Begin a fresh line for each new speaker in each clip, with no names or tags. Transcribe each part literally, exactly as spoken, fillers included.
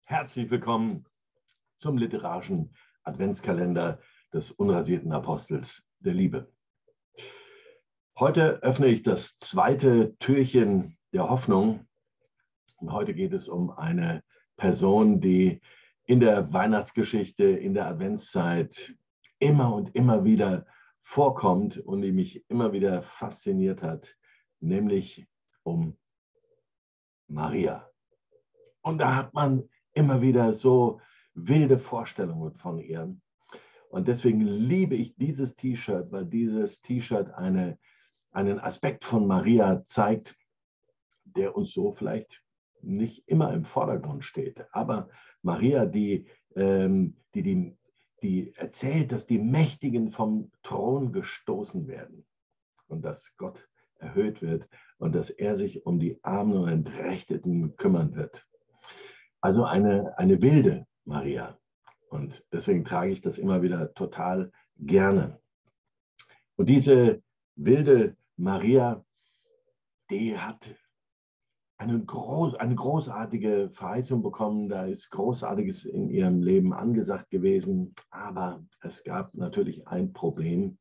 Herzlich willkommen zum literarischen Adventskalender des unrasierten Apostels der Liebe. Heute öffne ich das zweite Türchen der Hoffnung und heute geht es um eine Person, die in der Weihnachtsgeschichte, in der Adventszeit immer und immer wieder vorkommt und die mich immer wieder fasziniert hat, nämlich um Maria. Und da hat man immer wieder so wilde Vorstellungen von ihr. Und deswegen liebe ich dieses T-Shirt, weil dieses T-Shirt eine, einen Aspekt von Maria zeigt, der uns so vielleicht nicht immer im Vordergrund steht. Aber Maria, die, ähm, die, die, die erzählt, dass die Mächtigen vom Thron gestoßen werden und dass Gott erhöht wird und dass er sich um die Armen und Entrechteten kümmern wird. Also eine, eine wilde Maria. Und deswegen trage ich das immer wieder total gerne. Und diese wilde Maria, die hat eine, groß, eine großartige Verheißung bekommen. Da ist Großartiges in ihrem Leben angesagt gewesen. Aber es gab natürlich ein Problem.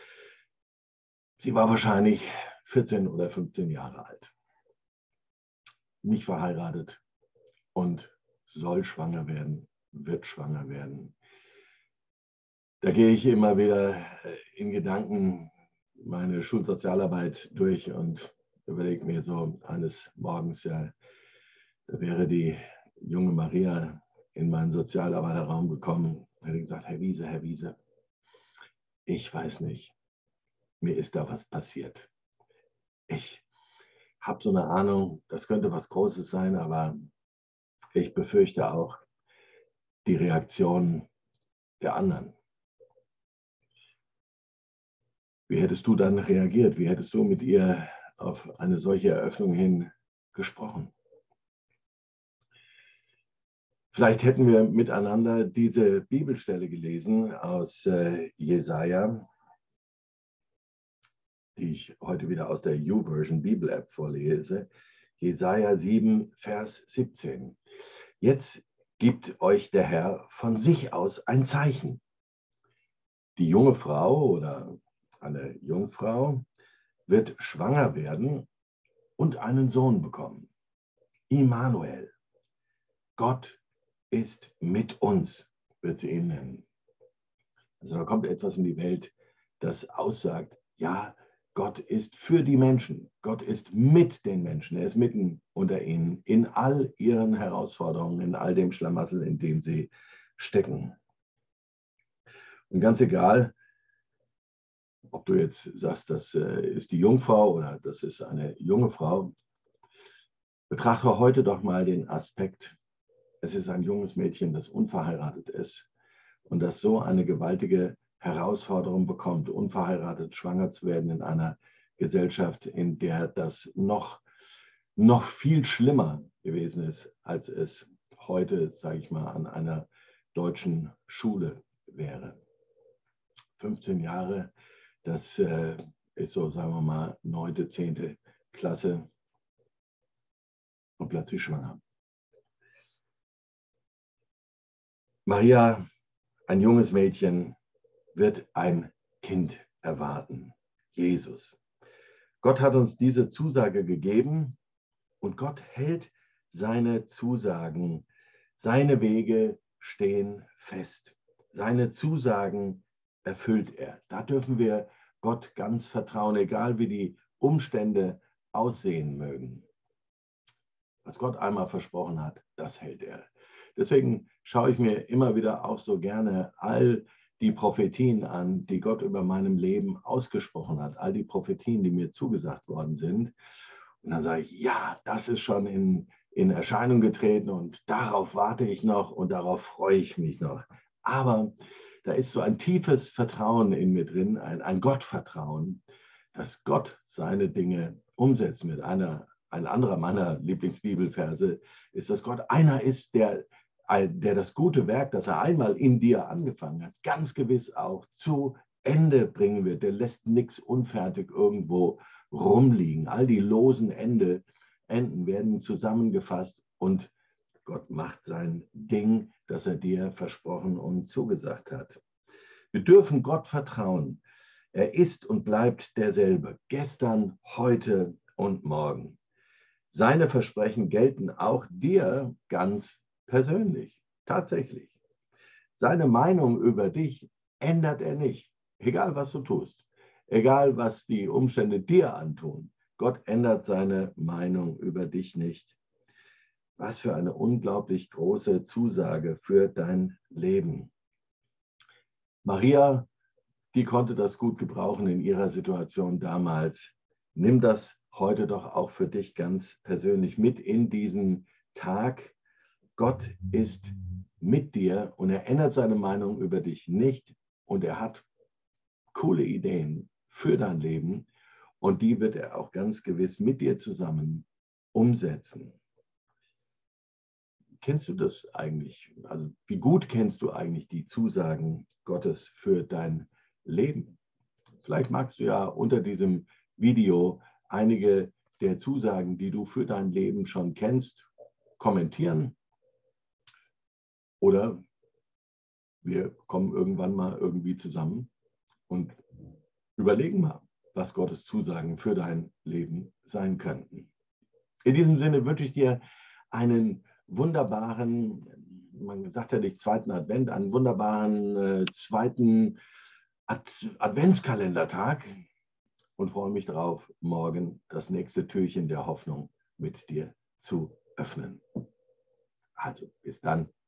Sie war wahrscheinlich vierzehn oder fünfzehn Jahre alt. Nicht verheiratet. Und soll schwanger werden, wird schwanger werden. Da gehe ich immer wieder in Gedanken meine Schulsozialarbeit durch und überlege mir so eines Morgens, ja, da wäre die junge Maria in meinen Sozialarbeiterraum gekommen und hätte gesagt, Herr Wiese, Herr Wiese, ich weiß nicht, mir ist da was passiert. Ich habe so eine Ahnung, das könnte was Großes sein, aber ich befürchte auch die Reaktion der anderen. Wie hättest du dann reagiert? Wie hättest du mit ihr auf eine solche Eröffnung hin gesprochen? Vielleicht hätten wir miteinander diese Bibelstelle gelesen aus äh, Jesaja, die ich heute wieder aus der YouVersion Bibel App vorlese. Jesaja sieben, Vers siebzehn. Jetzt gibt euch der Herr von sich aus ein Zeichen. Die junge Frau oder eine Jungfrau wird schwanger werden und einen Sohn bekommen. Immanuel. Gott ist mit uns, wird sie ihn nennen. Also da kommt etwas in die Welt, das aussagt, ja, Gott ist für die Menschen. Gott ist mit den Menschen. Er ist mitten unter ihnen in all ihren Herausforderungen, in all dem Schlamassel, in dem sie stecken. Und ganz egal, ob du jetzt sagst, das ist die Jungfrau oder das ist eine junge Frau, betrachte heute doch mal den Aspekt, es ist ein junges Mädchen, das unverheiratet ist und das so eine gewaltige Herausforderung bekommt, unverheiratet schwanger zu werden in einer Gesellschaft, in der das noch, noch viel schlimmer gewesen ist, als es heute, sage ich mal, an einer deutschen Schule wäre. fünfzehn Jahre, das äh, ist so, sagen wir mal, neunte, zehnte Klasse und plötzlich schwanger. Maria, ein junges Mädchen, wird ein Kind erwarten, Jesus. Gott hat uns diese Zusage gegeben und Gott hält seine Zusagen. Seine Wege stehen fest. Seine Zusagen erfüllt er. Da dürfen wir Gott ganz vertrauen, egal wie die Umstände aussehen mögen. Was Gott einmal versprochen hat, das hält er. Deswegen schaue ich mir immer wieder auch so gerne all die Prophetien an, die Gott über meinem Leben ausgesprochen hat, all die Prophetien, die mir zugesagt worden sind. Und dann sage ich, ja, das ist schon in, in Erscheinung getreten und darauf warte ich noch und darauf freue ich mich noch. Aber da ist so ein tiefes Vertrauen in mir drin, ein, ein Gottvertrauen, dass Gott seine Dinge umsetzt. Mit einer, ein anderer meiner Lieblingsbibelverse ist, dass Gott einer ist, der der das gute Werk, das er einmal in dir angefangen hat, ganz gewiss auch zu Ende bringen wird. Der lässt nichts unfertig irgendwo rumliegen. All die losen Ende, Enden werden zusammengefasst und Gott macht sein Ding, das er dir versprochen und zugesagt hat. Wir dürfen Gott vertrauen. Er ist und bleibt derselbe, gestern, heute und morgen. Seine Versprechen gelten auch dir ganz persönlich, tatsächlich. Seine Meinung über dich ändert er nicht, egal was du tust, egal was die Umstände dir antun. Gott ändert seine Meinung über dich nicht. Was für eine unglaublich große Zusage für dein Leben. Maria, die konnte das gut gebrauchen in ihrer Situation damals. Nimm das heute doch auch für dich ganz persönlich mit in diesen Tag. Gott ist mit dir und er ändert seine Meinung über dich nicht und er hat coole Ideen für dein Leben und die wird er auch ganz gewiss mit dir zusammen umsetzen. Kennst du das eigentlich? Also wie gut kennst du eigentlich die Zusagen Gottes für dein Leben? Vielleicht magst du ja unter diesem Video einige der Zusagen, die du für dein Leben schon kennst, kommentieren. Oder wir kommen irgendwann mal irgendwie zusammen und überlegen mal, was Gottes Zusagen für dein Leben sein könnten. In diesem Sinne wünsche ich dir einen wunderbaren, man sagt ja nicht zweiten Advent, einen wunderbaren äh, zweiten Ad Adventskalendertag und freue mich darauf, morgen das nächste Türchen der Hoffnung mit dir zu öffnen. Also, bis dann.